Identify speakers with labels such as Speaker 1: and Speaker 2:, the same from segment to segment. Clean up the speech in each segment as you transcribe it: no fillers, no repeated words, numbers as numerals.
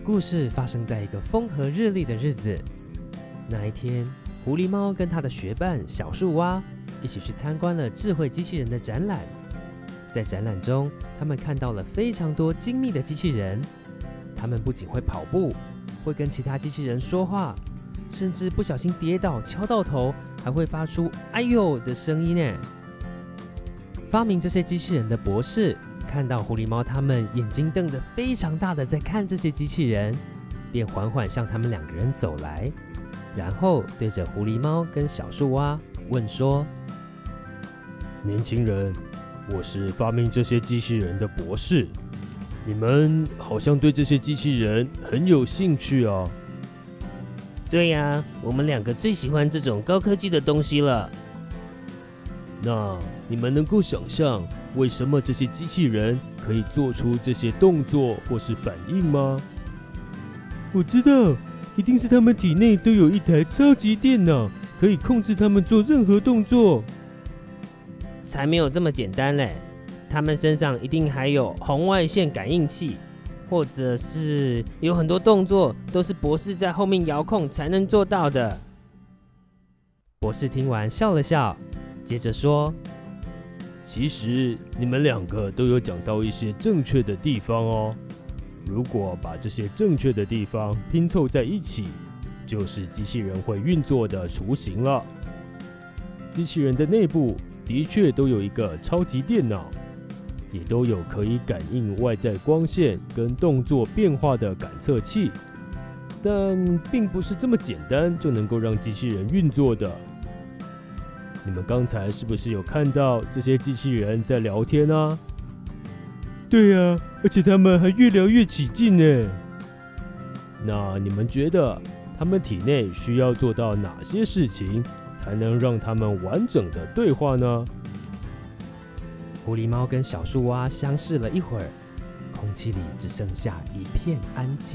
Speaker 1: 故事发生在一个风和日丽的日子。那一天，狐狸猫跟他的学伴小树蛙一起去参观了智慧机器人的展览。在展览中，他们看到了非常多精密的机器人，他们不仅会跑步，会跟其他机器人说话，甚至不小心跌倒敲到头，还会发出“哎呦”的声音呢。发明这些机器人的博士看到狐狸猫他们眼睛瞪得非常大的在看这些机器人，便缓缓向他们两个人走来，然后对着狐狸猫跟小树蛙问说：“
Speaker 2: 年轻人，我是发明这些机器人的博士，你们好像对这些机器人很有兴趣啊。”“
Speaker 3: 对呀，我们两个最喜欢这种高科技的东西了。”“
Speaker 2: 那你们能够想象为什么这些机器人可以做出这些动作或是反应吗？”“我知道，一定是他们体内都有一台超级电脑，可以控制他们做任何动作。”“
Speaker 3: 才没有这么简单嘞，他们身上一定还有红外线感应器，或者是有很多动作都是博士在后面遥控才能做到的。”
Speaker 1: 博士听完笑了笑，接着说：“
Speaker 2: 其实你们两个都有讲到一些正确的地方哦。如果把这些正确的地方拼凑在一起，就是机器人会运作的雏形了。机器人的内部的确都有一个超级电脑，也都有可以感应外在光线跟动作变化的感测器，但并不是这么简单就能够让机器人运作的。你们刚才是不是有看到这些机器人在聊天啊？”“对啊，而且他们还越聊越起劲呢。那你们觉得他们体内需要做到哪些事情，才能让他们完整的对话呢？”
Speaker 1: 狐狸猫跟小树蛙相视了一会儿，空气里只剩下一片安静。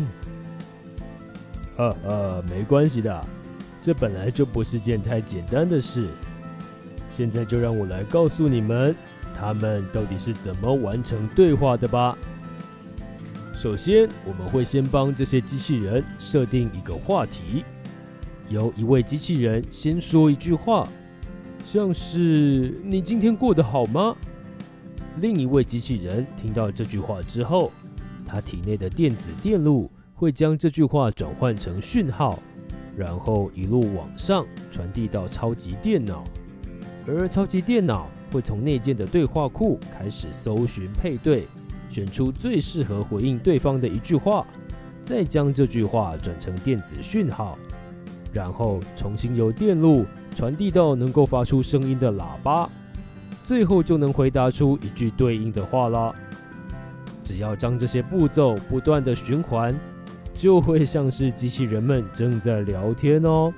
Speaker 2: 没关系的，这本来就不是件太简单的事。现在就让我来告诉你们，他们到底是怎么完成对话的吧。首先，我们会先帮这些机器人设定一个话题，由一位机器人先说一句话，像是“你今天过得好吗？”另一位机器人听到这句话之后，他体内的电子电路会将这句话转换成讯号，然后一路往上传递到超级电脑，而超级电脑会从内建的对话库开始搜寻配对，选出最适合回应对方的一句话，再将这句话转成电子讯号，然后重新由电路传递到能够发出声音的喇叭，最后就能回答出一句对应的话啦。只要将这些步骤不断的循环，就会像是机器人们正在聊天哦。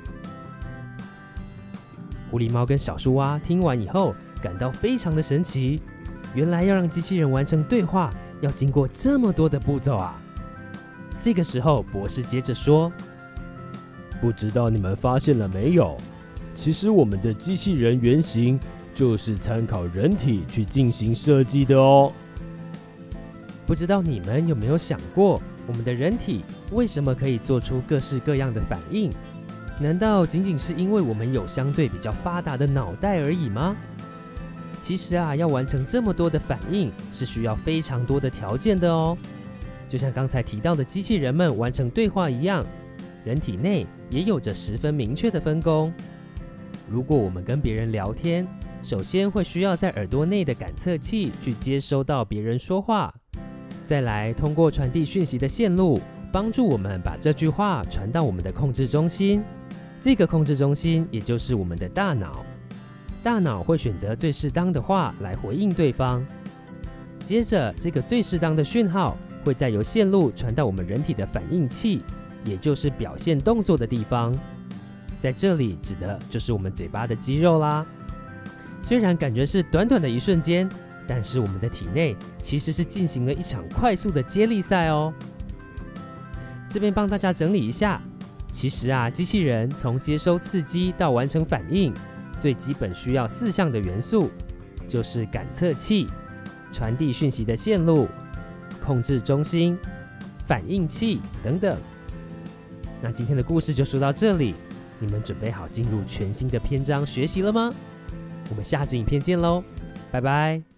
Speaker 1: 狐狸猫跟小树蛙听完以后感到非常的神奇，原来要让机器人完成对话要经过这么多的步骤啊。这个时候博士接着说：“
Speaker 2: 不知道你们发现了没有，其实我们的机器人原型就是参考人体去进行设计的哦。
Speaker 1: 不知道你们有没有想过，我们的人体为什么可以做出各式各样的反应？难道仅仅是因为我们有相对比较发达的脑袋而已吗？其实啊，要完成这么多的反应是需要非常多的条件的哦。就像刚才提到的机器人们完成对话一样，人体内也有着十分明确的分工。如果我们跟别人聊天，首先会需要在耳朵内的感测器去接收到别人说话，再来通过传递讯息的线路，帮助我们把这句话传到我们的控制中心。这个控制中心也就是我们的大脑，大脑会选择最适当的话来回应对方。接着，这个最适当的讯号会再由线路传到我们人体的反应器，也就是表现动作的地方。在这里指的就是我们嘴巴的肌肉啦。虽然感觉是短短的一瞬间，但是我们的体内其实是进行了一场快速的接力赛哦。这边帮大家整理一下，其实啊，机器人从接收刺激到完成反应，最基本需要4项的元素，就是感测器、传递讯息的线路、控制中心、 反应器等等。那今天的故事就说到这里，你们准备好进入全新的篇章学习了吗？我们下支影片见喽，拜拜。